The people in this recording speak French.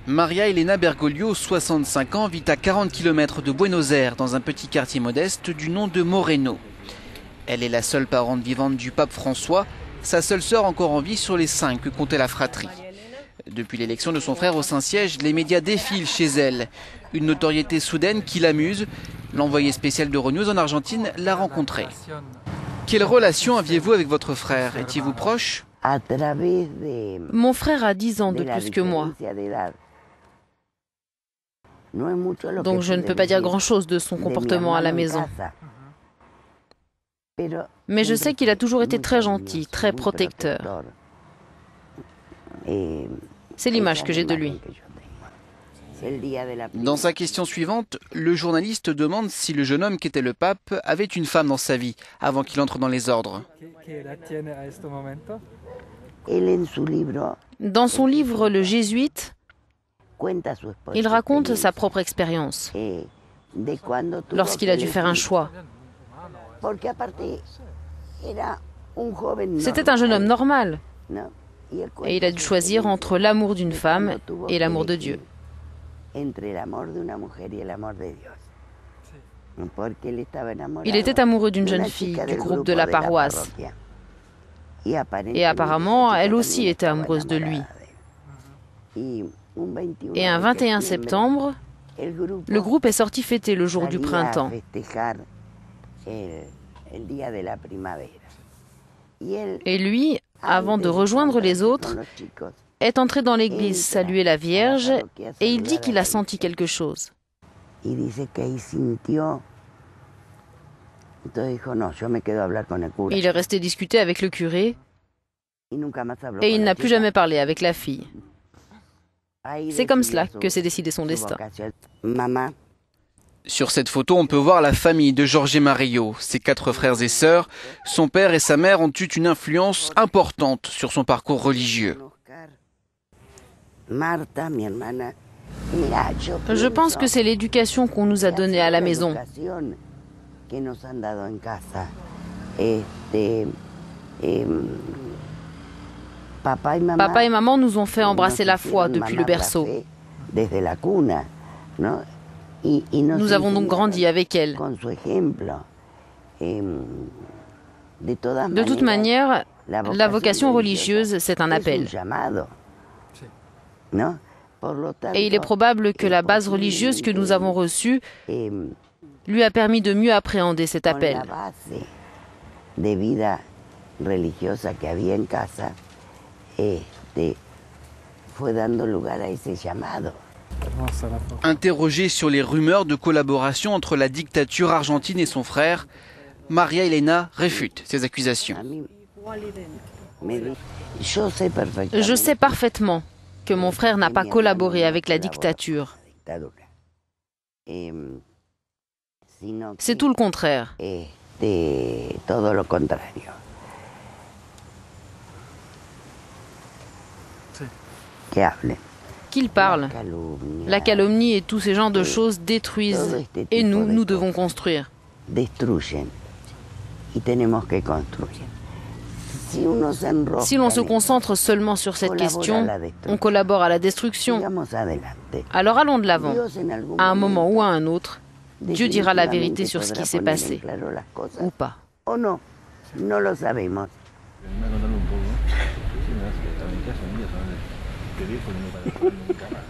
Maria Elena Bergoglio, 65 ans, vit à 40 km de Buenos Aires, dans un petit quartier modeste du nom de Moreno. Elle est la seule parente vivante du pape François, sa seule sœur encore en vie sur les 5 que comptait la fratrie. Depuis l'élection de son frère au Saint-Siège, les médias défilent chez elle. Une notoriété soudaine qui l'amuse. L'envoyé spécial d'Euronews en Argentine l'a rencontré. Quelle relation aviez-vous avec votre frère? Étiez-vous proche? Mon frère a 10 ans de plus que moi. Donc je ne peux pas dire grand-chose de son comportement à la maison. Mais je sais qu'il a toujours été très gentil, très protecteur. C'est l'image que j'ai de lui. Dans sa question suivante, le journaliste demande si le jeune homme qu'était le pape avait une femme dans sa vie avant qu'il entre dans les ordres. Dans son livre Le Jésuite, il raconte sa propre expérience lorsqu'il a dû faire un choix. C'était un jeune homme normal et il a dû choisir entre l'amour d'une femme et l'amour de Dieu. Il était amoureux d'une jeune fille du groupe de la paroisse. Et apparemment, elle aussi était amoureuse de lui. Et un 21 septembre, le groupe est sorti fêter le jour du printemps. Et lui, avant de rejoindre les autres, est entré dans l'église saluer la Vierge et il dit qu'il a senti quelque chose. Il est resté discuter avec le curé et il n'a plus jamais parlé avec la fille. C'est comme cela que s'est décidé son destin. Sur cette photo, on peut voir la famille de Jorge Mario, ses 4 frères et sœurs. Son père et sa mère ont eu une influence importante sur son parcours religieux. Je pense que c'est l'éducation qu'on nous a donnée à la maison. Papa et maman nous ont fait embrasser la foi depuis le berceau. Nous avons donc grandi avec elle. De toute manière, la vocation religieuse, c'est un appel. Et il est probable que la base religieuse que nous avons reçue lui a permis de mieux appréhender cet appel. Interrogée sur les rumeurs de collaboration entre la dictature argentine et son frère, Maria Elena réfute ces accusations. Je sais parfaitement que mon frère n'a pas collaboré avec la dictature. C'est tout le contraire. Qu'il parle. La calomnie et tous ces genres de choses détruisent. Et nous devons construire. Si l'on se concentre seulement sur cette question, on collabore à la destruction. Alors allons de l'avant. À un moment ou à un autre, Dieu dira la vérité sur ce qui s'est passé. Ou pas. Teléfono